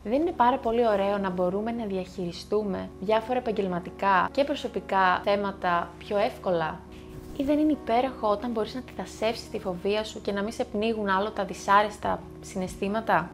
Δεν είναι πάρα πολύ ωραίο να μπορούμε να διαχειριστούμε διάφορα επαγγελματικά και προσωπικά θέματα πιο εύκολα? Ή δεν είναι υπέροχο όταν μπορείς να αντιτασσεύσεις τη φοβία σου και να μην σε πνίγουν άλλο τα δυσάρεστα συναισθήματα?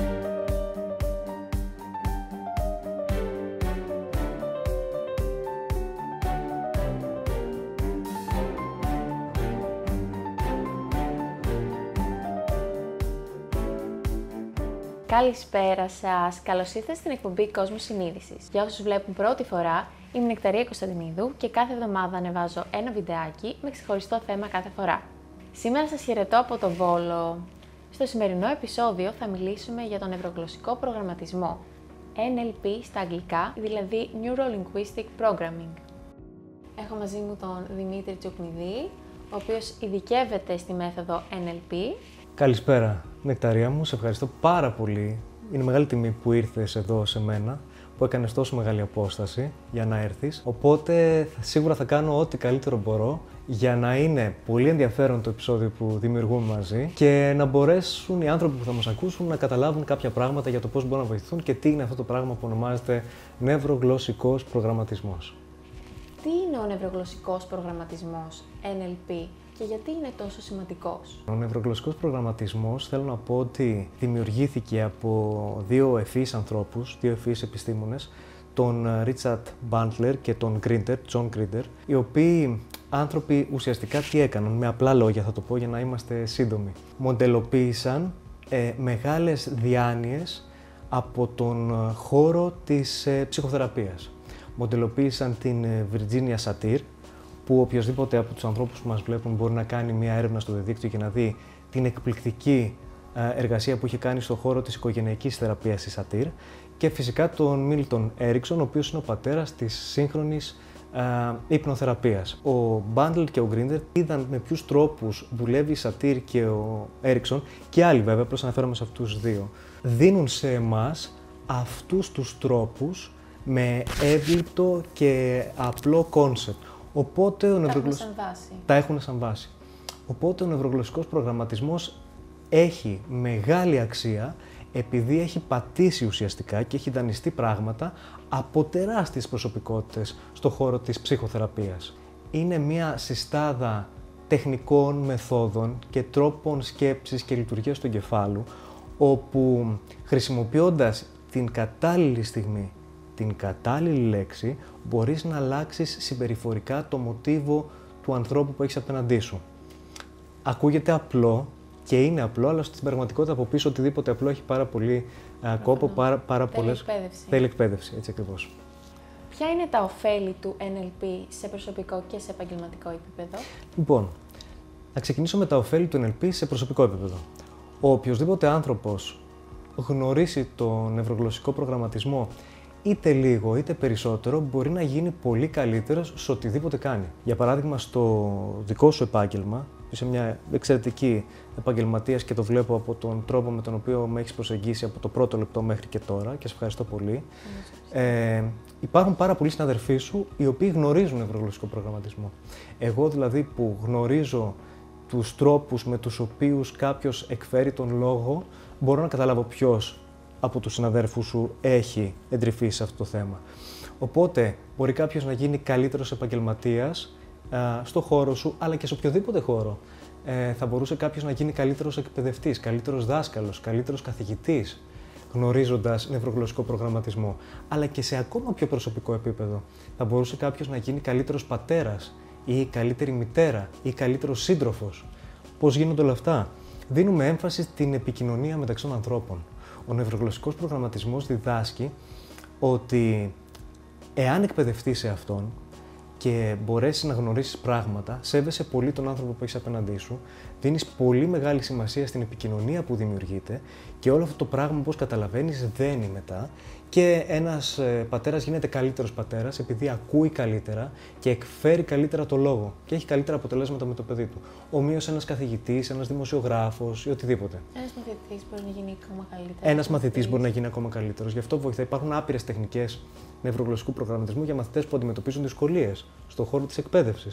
Καλησπέρα σας! Καλώς ήρθατε στην εκπομπή Κόσμο Συνείδησης. Για όσους βλέπουν πρώτη φορά, είμαι η Νεκταρία Κωνσταντινίδου και κάθε εβδομάδα ανεβάζω ένα βιντεάκι με ξεχωριστό θέμα κάθε φορά. Σήμερα σας χαιρετώ από το Βόλο. Στο σημερινό επεισόδιο θα μιλήσουμε για τον νευρογλωσσικό προγραμματισμό, NLP στα αγγλικά, δηλαδή Neuro Linguistic Programming. Έχω μαζί μου τον Δημήτρη Τσουκνιδή, ο οποίος ειδικεύεται στη μέθοδο NLP. Καλησπέρα, Νεκταρία μου. Σε ευχαριστώ πάρα πολύ. Είναι μεγάλη τιμή που ήρθες εδώ σε μένα, που έκανες τόσο μεγάλη απόσταση για να έρθεις. Οπότε σίγουρα θα κάνω ό,τι καλύτερο μπορώ για να είναι πολύ ενδιαφέρον το επεισόδιο που δημιουργούμε μαζί και να μπορέσουν οι άνθρωποι που θα μας ακούσουν να καταλάβουν κάποια πράγματα για το πώς μπορούν να βοηθηθούν και τι είναι αυτό το πράγμα που ονομάζεται νευρογλωσσικός προγραμματισμός. Τι είναι ο νευρογλωσσικός προγραμματισμός, NLP, και γιατί είναι τόσο σημαντικός? Ο νευρογλωσσικός προγραμματισμός, θέλω να πω ότι δημιουργήθηκε από δύο ευφυείς ανθρώπους, δύο ευφυείς επιστήμονες, τον Ρίτσαρντ Μπάντλερ και τον Τζον Γκρίντερ, οι οποίοι άνθρωποι ουσιαστικά τι έκαναν, με απλά λόγια θα το πω για να είμαστε σύντομοι. Μοντελοποίησαν μεγάλες διάνοιες από τον χώρο της ψυχοθεραπείας. Μοντελοποίησαν την Virginia Satir, που οποιοδήποτε από τους ανθρώπους που μας βλέπουν μπορεί να κάνει μια έρευνα στο διαδίκτυο και να δει την εκπληκτική εργασία που είχε κάνει στον χώρο της οικογενειακής θεραπείας η Satir, και φυσικά τον Μίλτον Έριξον, ο οποίος είναι ο πατέρας της σύγχρονης υπνοθεραπείας. Ο Μπάντλερ και ο Γκρίντερ είδαν με ποιους τρόπους δουλεύει η Satir και ο Έριξον, και άλλοι βέβαια, απλώς αναφέρομαι σε αυτούς τους δύο. Δίνουν σε εμάς αυτούς τους τρόπους με εύληπτο και απλό κόνσεπτ. Οπότε τα έχουν σαν βάση. Οπότε ο νευρογλωσσικός προγραμματισμός έχει μεγάλη αξία επειδή έχει πατήσει ουσιαστικά και έχει δανειστεί πράγματα από τεράστιες προσωπικότητες στον χώρο της ψυχοθεραπείας. Είναι μια συστάδα τεχνικών μεθόδων και τρόπων σκέψης και λειτουργίας του εγκεφάλου, όπου χρησιμοποιώντας την κατάλληλη στιγμή, την κατάλληλη λέξη, μπορείς να αλλάξεις συμπεριφορικά το μοτίβο του ανθρώπου που έχεις απέναντί σου. Ακούγεται απλό και είναι απλό, αλλά στην πραγματικότητα από πίσω οτιδήποτε απλό έχει πάρα πολύ κόπο, πάρα πολλές... Θέλει εκπαίδευση, έτσι ακριβώς. Ποια είναι τα ωφέλη του NLP σε προσωπικό και σε επαγγελματικό επίπεδο? Λοιπόν, να ξεκινήσω με τα ωφέλη του NLP σε προσωπικό επίπεδο. Ο οποιοσδήποτε άνθρωπος γνωρίσει το νευρογλωσσικό προγραμματισμό είτε λίγο είτε περισσότερο, μπορεί να γίνει πολύ καλύτερος σε οτιδήποτε κάνει. Για παράδειγμα, στο δικό σου επάγγελμα, είσαι μια εξαιρετική επαγγελματίας και το βλέπω από τον τρόπο με τον οποίο με έχεις προσεγγίσει από το πρώτο λεπτό μέχρι και τώρα, και σε ευχαριστώ πολύ. Υπάρχουν πάρα πολλοί συναδελφοί σου οι οποίοι γνωρίζουν νευρογλωσσικό προγραμματισμό. Εγώ δηλαδή που γνωρίζω τους τρόπους με τους οποίους κάποιος εκφέρει τον λόγο, μπορώ να καταλάβω ποιος από τους συναδέρφους σου έχει εντρυφήσει σε αυτό το θέμα. Οπότε μπορεί κάποιος να γίνει καλύτερος επαγγελματίας στο χώρο σου, αλλά και σε οποιοδήποτε χώρο. Θα μπορούσε κάποιος να γίνει καλύτερος εκπαιδευτής, καλύτερος δάσκαλος, καλύτερος καθηγητής, γνωρίζοντας νευρογλωσσικό προγραμματισμό. Αλλά και σε ακόμα πιο προσωπικό επίπεδο. Θα μπορούσε κάποιος να γίνει καλύτερος πατέρας ή καλύτερη μητέρα ή καλύτερος σύντροφος. Πώς γίνονται όλα αυτά? Δίνουμε έμφαση στην επικοινωνία μεταξύ των ανθρώπων. Ο νευρογλωσσικός προγραμματισμός διδάσκει ότι εάν εκπαιδευτείς σε αυτόν και μπορέσεις να γνωρίσεις πράγματα, σέβεσαι πολύ τον άνθρωπο που έχεις απέναντί σου, δίνεις πολύ μεγάλη σημασία στην επικοινωνία που δημιουργείται και όλο αυτό το πράγμα, όπως καταλαβαίνεις, δένει μετά και ένας πατέρας γίνεται καλύτερος πατέρας επειδή ακούει καλύτερα και εκφέρει καλύτερα το λόγο και έχει καλύτερα αποτελέσματα με το παιδί του. Ομοίως ένας καθηγητής, ένας δημοσιογράφος ή οτιδήποτε. Ένας μαθητής μπορεί να γίνει ακόμα καλύτερος. Ένας μαθητής μπορεί να γίνει ακόμα καλύτερος. Γι' αυτό βοηθάει. Υπάρχουν άπειρες τεχνικές νευρογλωσσικού προγραμματισμού για μαθητές που αντιμετωπίζουν δυσκολίες στον χώρο της εκπαίδευσης.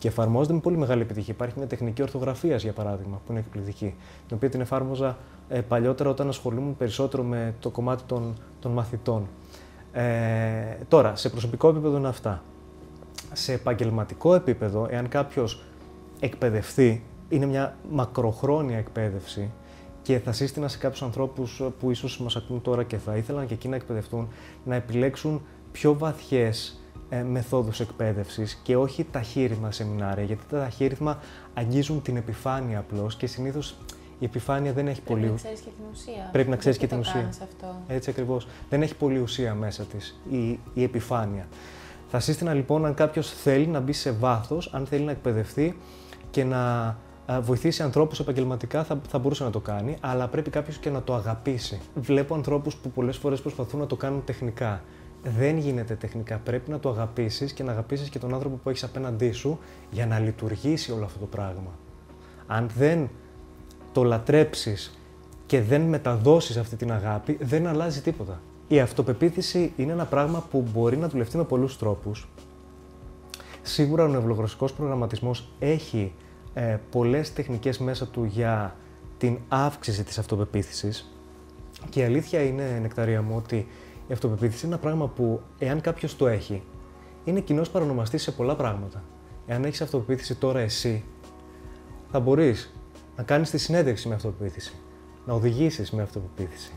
και εφαρμόζεται με πολύ μεγάλη επιτυχία. Υπάρχει μια τεχνική ορθογραφίας, για παράδειγμα, που είναι εκπληκτική, την οποία την εφάρμοζα παλιότερα όταν ασχολούμουν περισσότερο με το κομμάτι των μαθητών. Τώρα, σε προσωπικό επίπεδο είναι αυτά. Σε επαγγελματικό επίπεδο, εάν κάποιος εκπαιδευτεί, είναι μια μακροχρόνια εκπαίδευση και θα σύστηνα σε κάποιους ανθρώπους που ίσως μας ακούν τώρα και θα ήθελαν και εκείνοι να εκπαιδευτούν, να επιλέξουν πιο βαθιές μεθόδους εκπαίδευσης και όχι ταχύρυθμα σεμινάρια, γιατί τα ταχύρυθμα αγγίζουν την επιφάνεια απλώς και συνήθως η επιφάνεια δεν έχει πολύ. Πρέπει να ξέρεις και την ουσία. Πρέπει να ξέρεις και την ουσία. Αυτό. Έτσι ακριβώς. Δεν έχει πολλή ουσία μέσα της η επιφάνεια. Θα σύστηνα λοιπόν, αν κάποιος θέλει να μπει σε βάθος, αν θέλει να εκπαιδευτεί και να βοηθήσει ανθρώπους επαγγελματικά, θα μπορούσε να το κάνει, αλλά πρέπει κάποιος και να το αγαπήσει. Βλέπω ανθρώπους που πολλές φορές προσπαθούν να το κάνουν τεχνικά. Δεν γίνεται τεχνικά. Πρέπει να το αγαπήσεις και να αγαπήσεις και τον άνθρωπο που έχεις απέναντί σου για να λειτουργήσει όλο αυτό το πράγμα. Αν δεν το λατρέψεις και δεν μεταδώσεις αυτή την αγάπη, δεν αλλάζει τίποτα. Η αυτοπεποίθηση είναι ένα πράγμα που μπορεί να δουλευτεί με πολλούς τρόπους. Σίγουρα ο νευρογλωσσικός προγραμματισμός έχει πολλές τεχνικές μέσα του για την αύξηση της αυτοπεποίθησης και η αλήθεια είναι, Νεκταρία μου, ότι η αυτοπεποίθηση είναι ένα πράγμα που, εάν κάποιος το έχει, είναι κοινός παρονομαστής σε πολλά πράγματα. Εάν έχεις αυτοπεποίθηση τώρα εσύ, θα μπορείς να κάνεις τη συνέντευξη με αυτοπεποίθηση, να οδηγήσεις με αυτοπεποίθηση,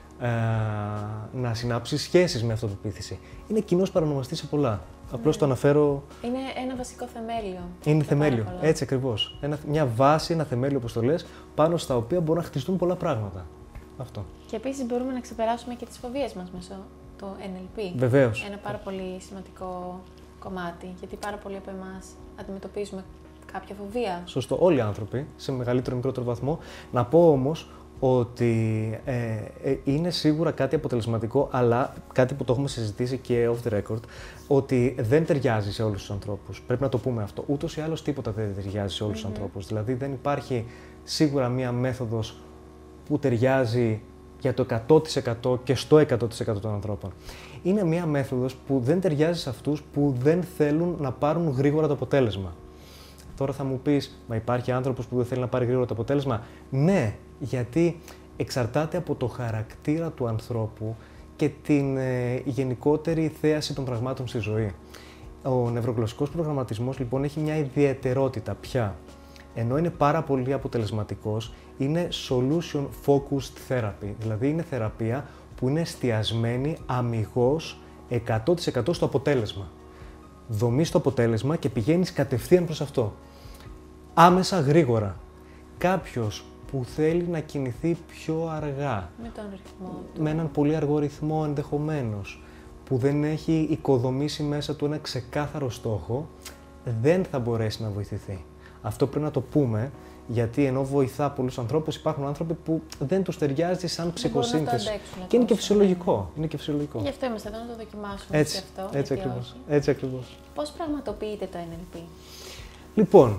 να συνάψεις σχέσεις με αυτοπεποίθηση. Είναι κοινός παρονομαστής σε πολλά. Απλώς το αναφέρω. Είναι ένα βασικό θεμέλιο. Είναι θεμέλιο, έτσι ακριβώς. Μια βάση, ένα θεμέλιο, όπως το λες, πάνω στα οποία μπορούν να χτιστούν πολλά πράγματα. Αυτό. Και επίσης μπορούμε να ξεπεράσουμε και τις φοβίες μας μέσω του NLP. Βεβαίως. Ένα πάρα πολύ σημαντικό κομμάτι, γιατί πάρα πολλοί από εμάς αντιμετωπίζουμε κάποια φοβία. Σωστό. Όλοι οι άνθρωποι, σε μεγαλύτερο ή μικρότερο βαθμό. Να πω όμως ότι είναι σίγουρα κάτι αποτελεσματικό, αλλά κάτι που το έχουμε συζητήσει και off the record, ότι δεν ταιριάζει σε όλους τους ανθρώπους. Πρέπει να το πούμε αυτό. Ούτως ή άλλως τίποτα δεν ταιριάζει σε όλους τους ανθρώπους. Δηλαδή δεν υπάρχει σίγουρα μία μέθοδος που ταιριάζει για το 100% και στο 100% των ανθρώπων. Είναι μία μέθοδος που δεν ταιριάζει σε αυτούς που δεν θέλουν να πάρουν γρήγορα το αποτέλεσμα. Τώρα θα μου πεις, μα υπάρχει άνθρωπος που δεν θέλει να πάρει γρήγορα το αποτέλεσμα? Ναι, γιατί εξαρτάται από το χαρακτήρα του ανθρώπου και την γενικότερη θέαση των πραγμάτων στη ζωή. Ο νευρογλωσσικός προγραμματισμός λοιπόν έχει μια ιδιαιτερότητα πια. Ενώ είναι πάρα πολύ αποτελεσματικός, είναι solution focused therapy, δηλαδή είναι θεραπεία που είναι εστιασμένη αμιγώς 100% στο αποτέλεσμα. Δομείς το αποτέλεσμα και πηγαίνεις κατευθείαν προς αυτό. Άμεσα, γρήγορα. Κάποιος που θέλει να κινηθεί πιο αργά, με τον ρυθμό του, με έναν πολύ αργό ρυθμό ενδεχομένως, που δεν έχει οικοδομήσει μέσα του ένα ξεκάθαρο στόχο, δεν θα μπορέσει να βοηθηθεί. Αυτό πρέπει να το πούμε, γιατί ενώ βοηθά πολλούς ανθρώπους, υπάρχουν άνθρωποι που δεν τους ταιριάζει σαν ψυχοσύνθεση. Και είναι και φυσιολογικό. Είναι και φυσιολογικό. Γι' αυτό είμαστε εδώ να το δοκιμάσουμε. Έτσι, αυτό, έτσι ακριβώς. Έτσι ακριβώς. Πώς πραγματοποιείται το NLP? Λοιπόν,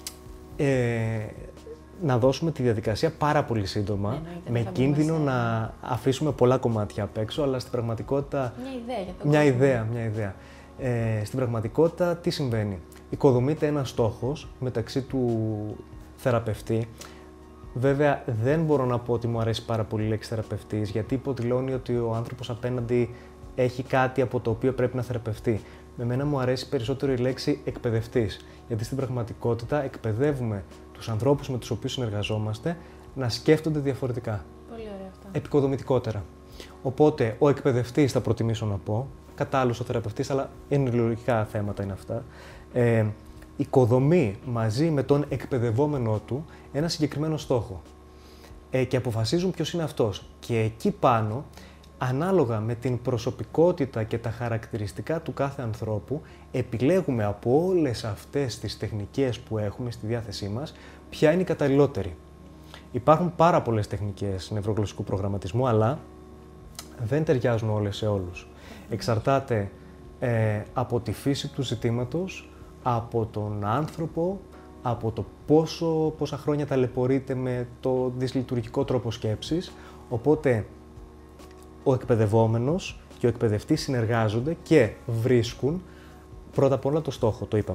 να δώσουμε τη διαδικασία πάρα πολύ σύντομα, με κίνδυνο να αφήσουμε πολλά κομμάτια απ' έξω, αλλά στην πραγματικότητα. Μια ιδέα. Μια ιδέα. Στην πραγματικότητα, τι συμβαίνει? Οικοδομείται ένας στόχος μεταξύ του θεραπευτή. Βέβαια, δεν μπορώ να πω ότι μου αρέσει πάρα πολύ η λέξη θεραπευτής, γιατί υποδηλώνει ότι ο άνθρωπος απέναντι έχει κάτι από το οποίο πρέπει να θεραπευτεί. Με μένα μου αρέσει περισσότερο η λέξη εκπαιδευτής, γιατί στην πραγματικότητα εκπαιδεύουμε τους ανθρώπους με τους οποίους συνεργαζόμαστε να σκέφτονται διαφορετικά. Πολύ ωραία αυτό. Επικοδομητικότερα. Οπότε, ο εκπαιδευτής θα προτιμήσω να πω, κατά άλλους ο θεραπευτής, αλλά ενηλογικά θέματα είναι αυτά, οικοδομεί μαζί με τον εκπαιδευόμενό του ένα συγκεκριμένο στόχο και αποφασίζουν ποιος είναι αυτός. Και εκεί πάνω, ανάλογα με την προσωπικότητα και τα χαρακτηριστικά του κάθε ανθρώπου, επιλέγουμε από όλες αυτές τις τεχνικές που έχουμε στη διάθεσή μας, ποια είναι η καταλληλότερη. Υπάρχουν πάρα πολλές τεχνικές νευρογλωσσικού προγραμματισμού, αλλά δεν ταιριάζουν όλες σε όλους. Εξαρτάται από τη φύση του ζητήματος, από τον άνθρωπο, από το πόσα χρόνια ταλαιπωρείται με το δυσλειτουργικό τρόπο σκέψης. Οπότε, ο εκπαιδευόμενος και ο εκπαιδευτής συνεργάζονται και βρίσκουν πρώτα απ' όλα το στόχο, το είπαμε.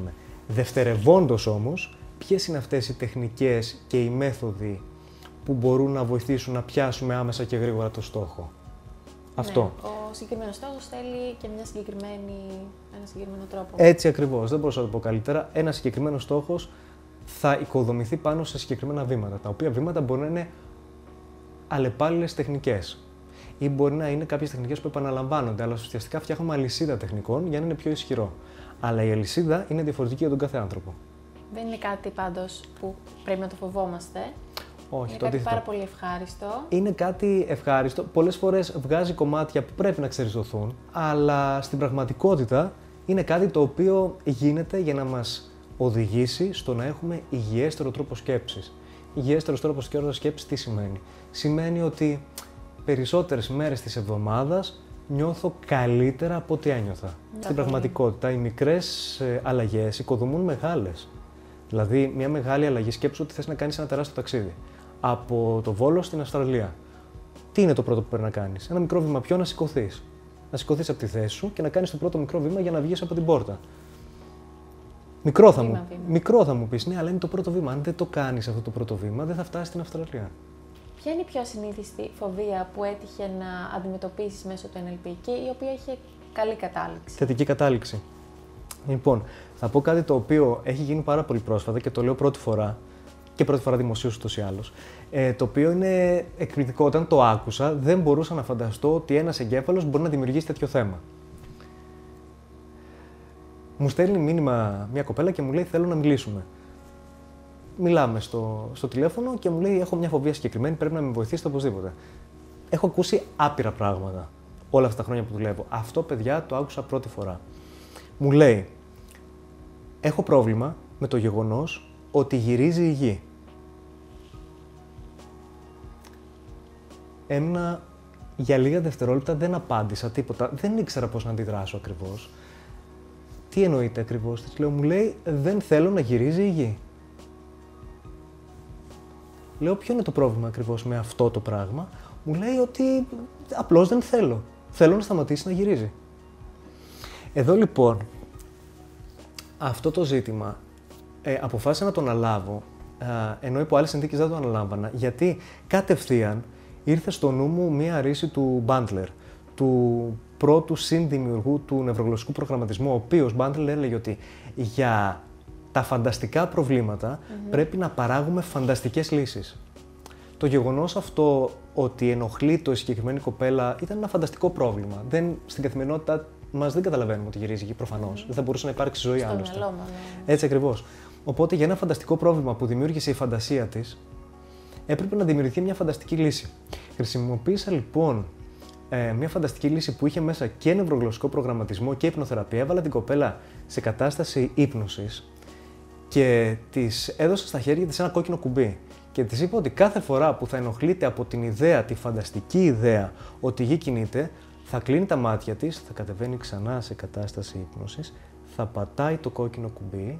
Δευτερευόντως όμως, ποιες είναι αυτές οι τεχνικές και οι μέθοδοι που μπορούν να βοηθήσουν να πιάσουμε άμεσα και γρήγορα το στόχο. Αυτό. Ναι, ο συγκεκριμένος στόχος θέλει και ένα συγκεκριμένο τρόπο. Έτσι ακριβώς, δεν μπορούσα να το πω καλύτερα. Ένας συγκεκριμένος στόχος θα οικοδομηθεί πάνω σε συγκεκριμένα βήματα, τα οποία βήματα μπορεί να είναι αλλεπάλληλες τεχνικές ή μπορεί να είναι κάποιες τεχνικές που επαναλαμβάνονται, αλλά ουσιαστικά φτιάχνουμε αλυσίδα τεχνικών για να είναι πιο ισχυρό. Αλλά η αλυσίδα είναι διαφορετική για τον κάθε άνθρωπο. Δεν είναι κάτι πάντως που πρέπει να το φοβόμαστε. Όχι, είναι κάτι πάρα πολύ ευχάριστο. Είναι κάτι ευχάριστο. Πολλές φορές βγάζει κομμάτια που πρέπει να ξεριζωθούν, αλλά στην πραγματικότητα είναι κάτι το οποίο γίνεται για να μας οδηγήσει στο να έχουμε υγιέστερο τρόπο σκέψης. Υγιέστερος τρόπος σκέψης τι σημαίνει? Σημαίνει ότι περισσότερες μέρες της εβδομάδας νιώθω καλύτερα από ό,τι ένιωθα. Στην πραγματικότητα, οι μικρές αλλαγές οικοδομούν μεγάλες. Δηλαδή, μια μεγάλη αλλαγή σκέψου ότι θες να κάνεις ένα τεράστιο ταξίδι. Από το Βόλο στην Αυστραλία. Τι είναι το πρώτο που πρέπει να κάνεις? Ένα μικρό βήμα πιο, να σηκωθείς. Να σηκωθείς από τη θέση σου και να κάνεις το πρώτο μικρό βήμα για να βγεις από την πόρτα. Μικρό θα μου πεις, ναι, αλλά είναι το πρώτο βήμα. Αν δεν το κάνεις αυτό το πρώτο βήμα, δεν θα φτάσεις στην Αυστραλία. Ποια είναι η πιο ασυνήθιστη φοβία που έτυχε να αντιμετωπίσεις μέσω του NLP και η οποία είχε καλή κατάληξη? Θετική κατάληξη. Λοιπόν, θα πω κάτι το οποίο έχει γίνει πάρα πολύ πρόσφατα και το λέω πρώτη φορά και πρώτη φορά δημοσίως ούτως ή άλλως. Το οποίο είναι εκπληκτικό. Όταν το άκουσα, δεν μπορούσα να φανταστώ ότι ένας εγκέφαλος μπορεί να δημιουργήσει τέτοιο θέμα. Μου στέλνει μήνυμα μια κοπέλα και μου λέει: θέλω να μιλήσουμε. Μιλάμε στο τηλέφωνο και μου λέει: έχω μια φοβία συγκεκριμένη, πρέπει να με βοηθήσετε οπωσδήποτε. Έχω ακούσει άπειρα πράγματα όλα αυτά τα χρόνια που δουλεύω. Αυτό, παιδιά, το άκουσα πρώτη φορά. Μου λέει: έχω πρόβλημα με το γεγονός ότι γυρίζει η γη. Έμεινα για λίγα δευτερόλεπτα, δεν απάντησα τίποτα. Δεν ήξερα πώς να αντιδράσω ακριβώς. Τι εννοείται ακριβώς? Της λέω, μου λέει, δεν θέλω να γυρίζει η γη. Λέω, ποιο είναι το πρόβλημα ακριβώς με αυτό το πράγμα? Μου λέει ότι απλώς δεν θέλω. Θέλω να σταματήσει να γυρίζει. Εδώ λοιπόν, αυτό το ζήτημα αποφάσισα να το αναλάβω, ενώ υπό άλλες συνθήκες δεν το αναλάμβανα, γιατί κατευθείαν ήρθε στο νου μου μία ρίση του Bandler, του πρώτου συνδημιουργού του νευρογλωσσικού προγραμματισμού, ο οποίος Bandler έλεγε ότι για τα φανταστικά προβλήματα πρέπει να παράγουμε φανταστικές λύσεις. Το γεγονός αυτό ότι ενοχλείται η συγκεκριμένη κοπέλα ήταν ένα φανταστικό πρόβλημα. Στην καθημερινότητα μας δεν καταλαβαίνουμε ότι γυρίζει η γη προφανώς. Δεν θα μπορούσε να υπάρξει ζωή άλλωστε. Έτσι ακριβώς. Οπότε για ένα φανταστικό πρόβλημα που δημιούργησε η φαντασία της, έπρεπε να δημιουργηθεί μια φανταστική λύση. Χρησιμοποίησα λοιπόν μια φανταστική λύση που είχε μέσα και νευρογλωσσικό προγραμματισμό και υπνοθεραπεία. Έβαλα την κοπέλα σε κατάσταση ύπνωσης και της έδωσα στα χέρια της ένα κόκκινο κουμπί. Και της είπα ότι κάθε φορά που θα ενοχλείται από την ιδέα, τη φανταστική ιδέα ότι η γη κινείται, θα κλείνει τα μάτια της, θα κατεβαίνει ξανά σε κατάσταση ύπνωσης, θα πατάει το κόκκινο κουμπί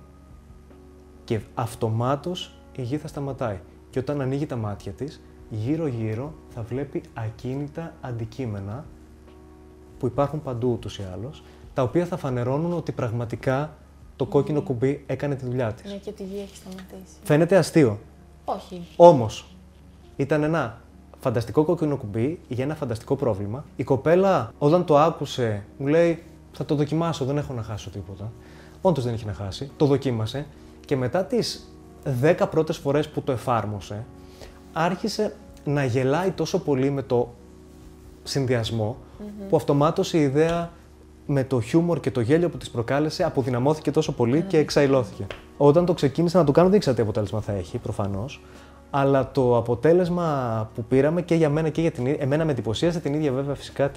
και αυτομάτως η γη θα σταματάει. Και όταν ανοίγει τα μάτια της, γύρω-γύρω θα βλέπει ακίνητα αντικείμενα που υπάρχουν παντού ούτως ή άλλως, τα οποία θα φανερώνουν ότι πραγματικά το κόκκινο κουμπί έκανε τη δουλειά της. Ναι, και ότι η γη έχει σταματήσει. Φαίνεται αστείο. Όχι. Όμως, ήταν ένα φανταστικό κόκκινο κουμπί για ένα φανταστικό πρόβλημα. Η κοπέλα, όταν το άκουσε, μου λέει: θα το δοκιμάσω, δεν έχω να χάσω τίποτα. Όντως δεν είχε να χάσει. Το δοκίμασε και μετά τις 10 πρώτες φορές που το εφάρμοσε, άρχισε να γελάει τόσο πολύ με το συνδυασμό, που αυτομάτως η ιδέα με το χιούμορ και το γέλιο που της προκάλεσε αποδυναμώθηκε τόσο πολύ και εξαϊλώθηκε. Όταν το ξεκίνησα να το κάνω, δεν ήξερα τι αποτέλεσμα θα έχει, προφανώς. Αλλά το αποτέλεσμα που πήραμε και για μένα και για την ίδια, εμένα με εντυπωσίασε, την ίδια βέβαια φυσικά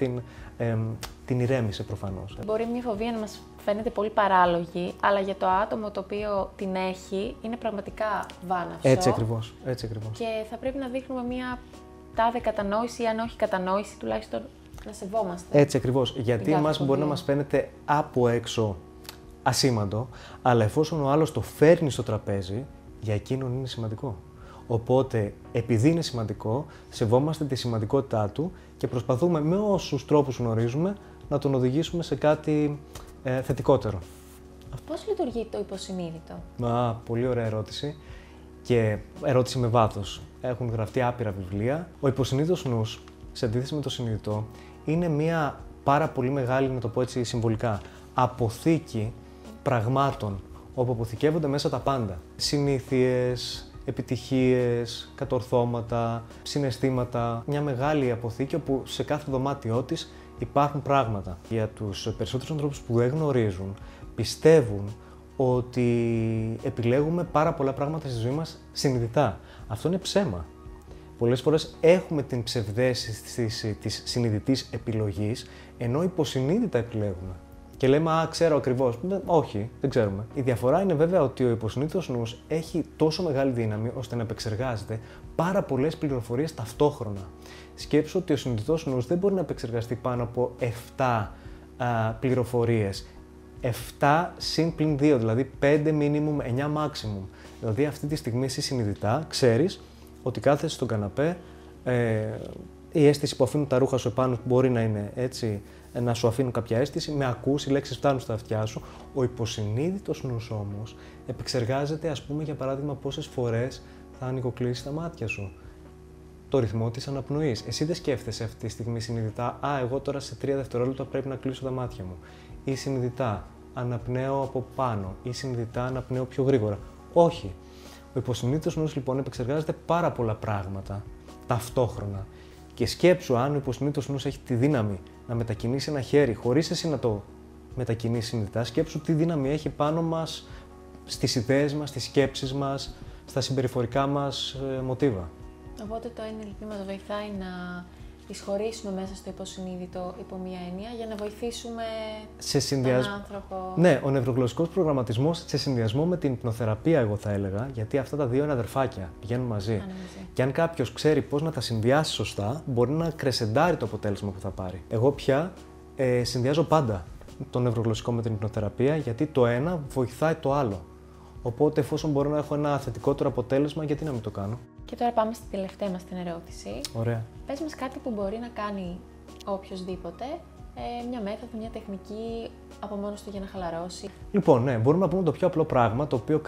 την ηρέμησε προφανώς. Μπορεί μια φοβία να μας φαίνεται πολύ παράλογη, αλλά για το άτομο το οποίο την έχει είναι πραγματικά βάναυσο. Έτσι ακριβώς, έτσι ακριβώς. Και θα πρέπει να δείχνουμε μια τάδε κατανόηση, αν όχι κατανόηση, τουλάχιστον να σεβόμαστε. Έτσι ακριβώς. Γιατί εμάς μπορεί να μας φαίνεται από έξω ασήμαντο, αλλά εφόσον ο άλλος το φέρνει στο τραπέζι, για εκείνον είναι σημαντικό. Οπότε, επειδή είναι σημαντικό, σεβόμαστε τη σημαντικότητά του και προσπαθούμε με όσους τρόπους γνωρίζουμε να τον οδηγήσουμε σε κάτι θετικότερο. Πώς λειτουργεί το υποσυνείδητο? Πολύ ωραία ερώτηση και ερώτηση με βάθος. Έχουν γραφτεί άπειρα βιβλία. Ο υποσυνείδητος νους, σε αντίθεση με το συνειδητό, είναι μια πάρα πολύ μεγάλη, να το πω έτσι συμβολικά, αποθήκη πραγμάτων, όπου αποθηκεύονται μέσα τα πάντα. Συνήθειες, επιτυχίες, κατορθώματα, συναισθήματα. Μια μεγάλη αποθήκη όπου σε κάθε δωμάτιό της υπάρχουν πράγματα. Για τους περισσότερους ανθρώπους που δεν γνωρίζουν, πιστεύουν ότι επιλέγουμε πάρα πολλά πράγματα στη ζωή μας συνειδητά. Αυτό είναι ψέμα. Πολλές φορές έχουμε την ψευδαίσθηση της συνειδητής επιλογής, ενώ υποσυνείδητα επιλέγουμε. Και λέμε, ξέρω ακριβώς. Όχι, δεν ξέρουμε. Η διαφορά είναι βέβαια ότι ο υποσυνείδητος νους έχει τόσο μεγάλη δύναμη ώστε να επεξεργάζεται πάρα πολλές πληροφορίες ταυτόχρονα. Σκέψου ότι ο συνειδητός νους δεν μπορεί να επεξεργαστεί πάνω από 7 πληροφορίες. 7 συν πλην 2, δηλαδή 5 minimum, 9 maximum. Δηλαδή αυτή τη στιγμή εσύ συνειδητά ξέρεις ότι κάθεσαι στον καναπέ, η αίσθηση που αφήνουν τα ρούχα σου επάνω μπορεί να είναι έτσι, να σου αφήνουν κάποια αίσθηση, με ακούς, οι λέξεις φτάνουν στα αυτιά σου. Ο υποσυνείδητος νους όμως επεξεργάζεται, ας πούμε, για παράδειγμα, πόσες φορές θα ανοικοκλείσεις τα μάτια σου. Το ρυθμό της αναπνοής. Εσύ δεν σκέφτεσαι αυτή τη στιγμή συνειδητά, εγώ τώρα σε 3 δευτερόλεπτα πρέπει να κλείσω τα μάτια μου. Ή συνειδητά αναπνέω από πάνω, ή συνειδητά αναπνέω πιο γρήγορα. Όχι. Ο υποσυνείδητος νους λοιπόν επεξεργάζεται πάρα πολλά πράγματα ταυτόχρονα. Και σκέψου, αν ο υποσυνείδητος νους έχει τη δύναμη να μετακινήσει ένα χέρι χωρίς εσύ να το μετακινήσεις συνειδητά, σκέψου τι δύναμη έχει πάνω μας, στις ιδέες μας, στις σκέψεις μας, στα συμπεριφορικά μας μοτίβα. Οπότε το NLP μας βοηθάει να εισχωρήσουμε μέσα στο υποσυνείδητο υπό μία έννοια για να βοηθήσουμε τον άνθρωπο. Ναι, ο νευρογλωσσικός προγραμματισμός σε συνδυασμό με την υπνοθεραπεία, εγώ θα έλεγα, γιατί αυτά τα δύο είναι αδερφάκια, πηγαίνουν μαζί. Και αν κάποιος ξέρει πώς να τα συνδυάσει σωστά, μπορεί να κρεσεντάρει το αποτέλεσμα που θα πάρει. Εγώ πια συνδυάζω πάντα το νευρογλωσσικό με την υπνοθεραπεία, γιατί το ένα βοηθάει το άλλο. Οπότε, εφόσον μπορώ να έχω ένα θετικότερο αποτέλεσμα, γιατί να μην το κάνω. Και τώρα πάμε στην τελευταία μας την ερώτηση. Ωραία. Πες μας κάτι που μπορεί να κάνει οποιοσδήποτε, μια μέθοδο, μια τεχνική από μόνος του για να χαλαρώσει. Λοιπόν, ναι, μπορούμε να πούμε το πιο απλό πράγμα, το οποίο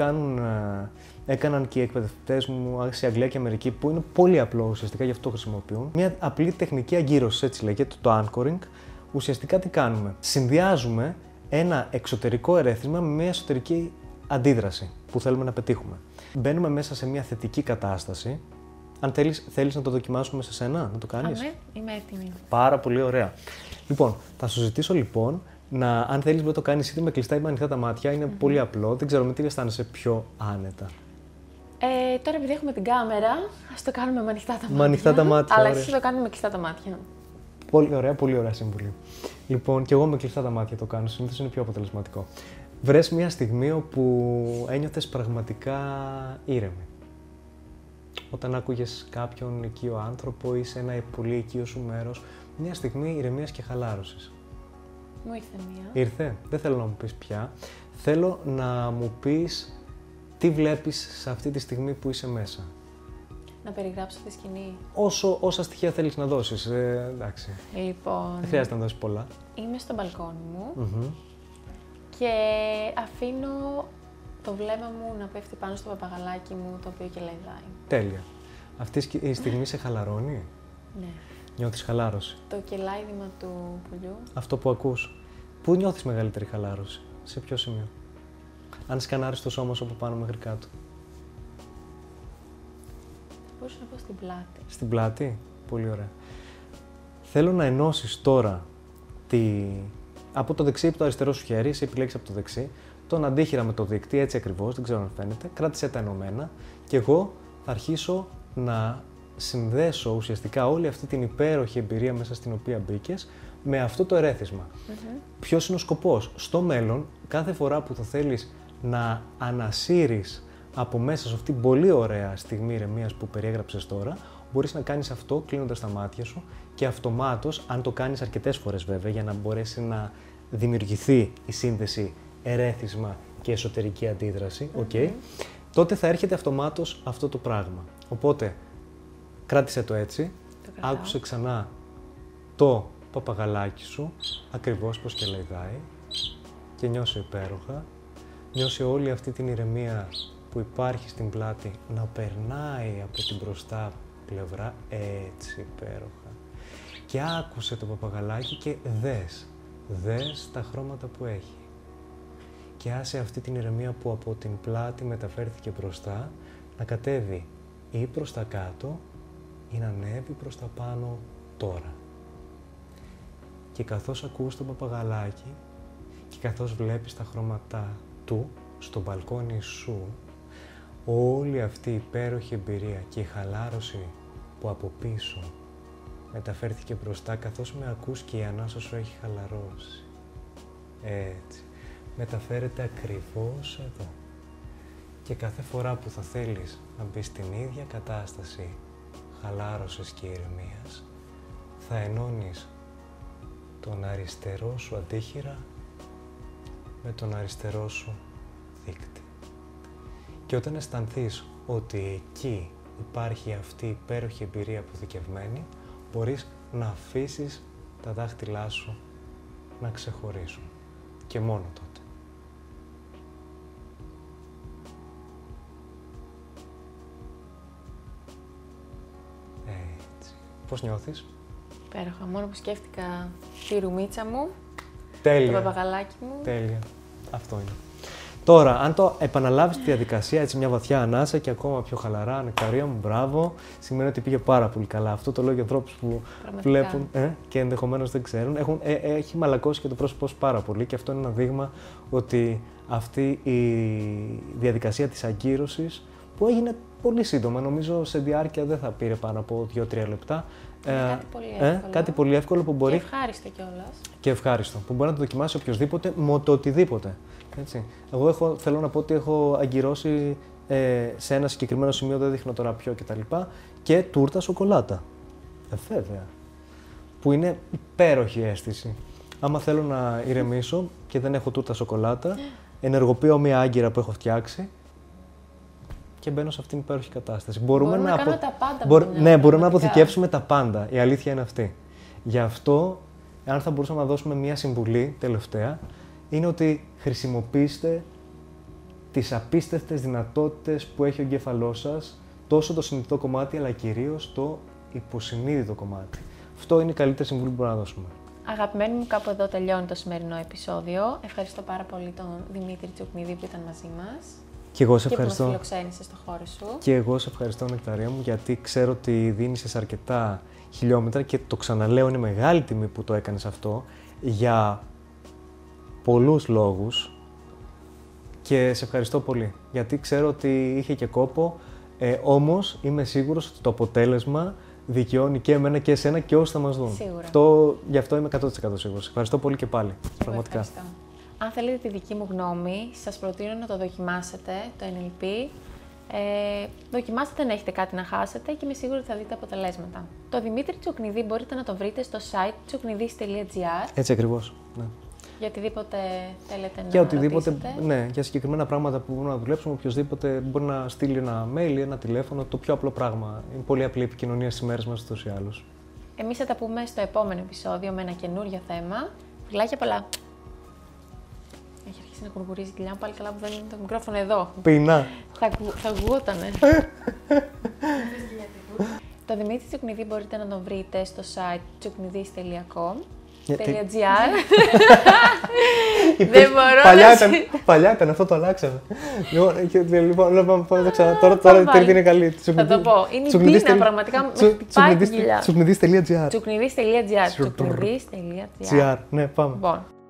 έκαναν και οι εκπαιδευτές μου σε Αγγλία και Αμερική, που είναι πολύ απλό ουσιαστικά, γι' αυτό το χρησιμοποιούν. Μια απλή τεχνική αγκύρωσης, έτσι λέγεται, το anchoring. Ουσιαστικά τι κάνουμε? Συνδυάζουμε ένα εξωτερικό ερέθισμα με μια εσωτερική αντίδραση που θέλουμε να πετύχουμε. Μπαίνουμε μέσα σε μια θετική κατάσταση. Αν θέλεις να το δοκιμάσουμε σε σένα, να το κάνεις? Ναι, είμαι έτοιμη. Πάρα πολύ ωραία. Λοιπόν, θα σου ζητήσω λοιπόν αν θέλεις να το κάνεις είτε με κλειστά είτε με ανοιχτά τα μάτια. Είναι πολύ απλό. Δεν ξέρω με τι αισθάνεσαι πιο άνετα. Τώρα επειδή έχουμε την κάμερα, ας το κάνουμε με ανοιχτά τα μάτια. Με ανοιχτά τα μάτια. Αλλά εσύ το κάνεις με κλειστά τα μάτια. Πολύ ωραία συμβουλή. Λοιπόν, και εγώ με κλειστά τα μάτια το κάνω. Συνήθως είναι πιο αποτελεσματικό. Βρες μια στιγμή όπου ένιωθες πραγματικά ήρεμη. Όταν άκουγες κάποιον οικείο άνθρωπο ή σε ένα πολύ οικείο σου μέρος, μια στιγμή ηρεμίας και χαλάρωσης. Μου ήρθε μία. Ήρθε. Δεν θέλω να μου πεις πια. Θέλω να μου πεις τι βλέπεις σε αυτή τη στιγμή που είσαι μέσα. Να περιγράψω τη σκηνή. Όσα στοιχεία θέλεις να δώσεις. Εντάξει. Λοιπόν. Δεν χρειάζεται να δώσεις πολλά. Είμαι στο μπαλκόνι μου. Και αφήνω το βλέμμα μου να πέφτει πάνω στο παπαγαλάκι μου, το οποίο κελαϊδάει. Τέλεια. Αυτή η στιγμή σε χαλαρώνει? Ναι. Νιώθεις χαλάρωση? Το κελάιδημα του πουλιού. Αυτό που ακούς. Πού νιώθεις μεγαλύτερη χαλάρωση? Σε ποιο σημείο? Αν σκανάρεις το σώμα σου από πάνω μέχρι κάτω. Θα μπορούσα να πω στην πλάτη. Στην πλάτη? Πολύ ωραία. Θέλω να ενώσεις τώρα από το δεξί ή από το αριστερό σου χέρι, εσύ επιλέξεις από το δεξί, τον αντίχειρα με το δείκτη, έτσι ακριβώς, δεν ξέρω αν φαίνεται. Κράτησε τα ενωμένα και εγώ θα αρχίσω να συνδέσω ουσιαστικά όλη αυτή την υπέροχη εμπειρία μέσα στην οποία μπήκες με αυτό το ερέθισμα. Ποιος είναι ο σκοπός? Στο μέλλον, κάθε φορά που θα θέλεις να ανασύρεις από μέσα σε αυτήν την πολύ ωραία στιγμή ηρεμίας που περιέγραψες τώρα, μπορείς να κάνεις αυτό κλείνοντας τα μάτια σου και αυτομάτως, αν το κάνεις αρκετές φορές βέβαια, για να μπορέσει να δημιουργηθεί η σύνδεση ερέθισμα και εσωτερική αντίδραση, τότε θα έρχεται αυτομάτως αυτό το πράγμα. Οπότε, κράτησε το έτσι, άκουσε ξανά το παπαγαλάκι σου, ακριβώς πως κελαϊδάει και νιώσε υπέροχα Νιώσε όλη αυτή την ηρεμία που υπάρχει στην πλάτη να περνάει από την μπροστά πλευρά, έτσι υπέροχα. Και άκουσε το παπαγαλάκι και δες τα χρώματα που έχει. Και άσε αυτή την ηρεμία που από την πλάτη μεταφέρθηκε μπροστά, να κατέβει ή προς τα κάτω ή να ανέβει προς τα πάνω τώρα. Και καθώς ακούς το παπαγαλάκι και καθώς βλέπεις τα χρώματά του στο μπαλκόνι σου, όλη αυτή η υπέροχη εμπειρία και η χαλάρωση που από πίσω μεταφέρθηκε μπροστά, καθώς με ακούς και η ανάσα σου έχει χαλαρώσει. Έτσι. Μεταφέρεται ακριβώς εδώ. Και κάθε φορά που θα θέλεις να μπεις στην ίδια κατάσταση χαλάρωσης και ηρεμίας, θα ενώνεις τον αριστερό σου αντίχειρα με τον αριστερό σου δείκτη. Και όταν αισθανθείς ότι εκεί υπάρχει αυτή η υπέροχη εμπειρία αποθηκευμένη, μπορείς να αφήσεις τα δάχτυλά σου να ξεχωρίσουν. Και μόνο τότε. Έτσι. Πώς νιώθεις? Υπέροχα. Μόνο που σκέφτηκα τη ρουμίτσα μου, Τέλεια. το παπαγαλάκι μου. Τέλεια. Αυτό είναι. Τώρα, αν το επαναλάβεις τη διαδικασία, έτσι μια βαθιά ανάσα και ακόμα πιο χαλαρά, Νεκταρία μου, μπράβο, σημαίνει ότι πήγε πάρα πολύ καλά. Αυτό το λέω για ανθρώπους που βλέπουν και ενδεχομένως δεν ξέρουν. Έχει μαλακώσει και το πρόσωπό σου πάρα πολύ και αυτό είναι ένα δείγμα ότι αυτή η διαδικασία της αγκύρωσης, που έγινε πολύ σύντομα, νομίζω σε διάρκεια δεν θα πήρε πάνω από 2-3 λεπτά. Κάτι πολύ εύκολο που μπορεί. Και ευχάριστο κιόλας. Και ευχάριστο. Που μπορεί να το δοκιμάσει οποιοδήποτε με το οτιδήποτε. Έτσι. Εγώ θέλω να πω ότι έχω αγκυρώσει σε ένα συγκεκριμένο σημείο, δεν δείχνω τώρα ποιο κτλ. Και τούρτα σοκολάτα. Βέβαια. Που είναι υπέροχη αίσθηση. Άμα θέλω να ηρεμήσω και δεν έχω τούρτα σοκολάτα, ενεργοποιώ μια άγκυρα που έχω φτιάξει και μπαίνω σε αυτήν την υπέροχη κατάσταση. Μπορούμε να κάνουμε τα πάντα. Ναι, μπορούμε να αποθηκεύσουμε τα πάντα. Η αλήθεια είναι αυτή. Γι' αυτό, αν θα μπορούσαμε να δώσουμε μια συμβουλή τελευταία, είναι ότι χρησιμοποιήστε τις απίστευτες δυνατότητες που έχει ο εγκέφαλός σας, τόσο το συνειδητό κομμάτι, αλλά κυρίως το υποσυνείδητο κομμάτι. Αυτό είναι η καλύτερη συμβουλή που μπορούμε να δώσουμε. Αγαπημένοι μου, κάπου εδώ τελειώνει το σημερινό επεισόδιο. Ευχαριστώ πάρα πολύ τον Δημήτρη Τσουκνίδη που ήταν μαζί μας. Και εγώ σε ευχαριστώ. Και που μας φιλοξένησες στο χώρο σου. Και εγώ σε ευχαριστώ, Νεκταρία μου, γιατί ξέρω ότι δίνεις αρκετά χιλιόμετρα και το ξαναλέω, είναι μεγάλη τιμή που το έκανες αυτό για πολλούς λόγους και σε ευχαριστώ πολύ, γιατί ξέρω ότι είχε και κόπο, όμως είμαι σίγουρος ότι το αποτέλεσμα δικαιώνει και εμένα και εσένα και όσοι θα μας δουν. Σίγουρα. Γι' αυτό είμαι 100% σίγουρος. Ευχαριστώ πολύ και πάλι. Πραγματικά. Ευχαριστώ. Αν θέλετε τη δική μου γνώμη, σας προτείνω να το δοκιμάσετε, το NLP. Δοκιμάστε, να έχετε κάτι να χάσετε και είμαι σίγουρη ότι θα δείτε αποτελέσματα. Το Δημήτρη Τσουκνιδή μπορείτε να το βρείτε στο site tsuknidis.gr. Έτσι ακριβώς. Ναι. Για οτιδήποτε θέλετε να ρωτήσετε. Ναι, για συγκεκριμένα πράγματα που μπορούμε να δουλέψουμε, οποιοδήποτε μπορεί να στείλει ένα mail ή ένα τηλέφωνο, το πιο απλό πράγμα. Είναι πολύ απλή επικοινωνία στις μέρες μας ούτως ή άλλως. Εμείς θα τα πούμε στο επόμενο επεισόδιο με ένα καινούριο θέμα. Φιλάκια πολλά! Έχει αρχίσει να κουρκουρίζει η κοιλιά μου, πάλι καλά που δεν είναι το μικρόφωνο εδώ. Πεινά. Θα ακουγότανε. Το Δημήτρη Τσουκνιδή μπορείτε να τον βρείτε στο site tsuknidis.com. Δεν μπορώ Παλιά ήταν, αυτό το αλλάξαμε. Λοιπόν, πάμε το ξανά. Τώρα είναι καλή. Θα το πω. Είναι η πείνα, πραγματικά. Tsuknidis.gr. Tsuknidis.gr. Ναι, πάμε. Λοιπόν.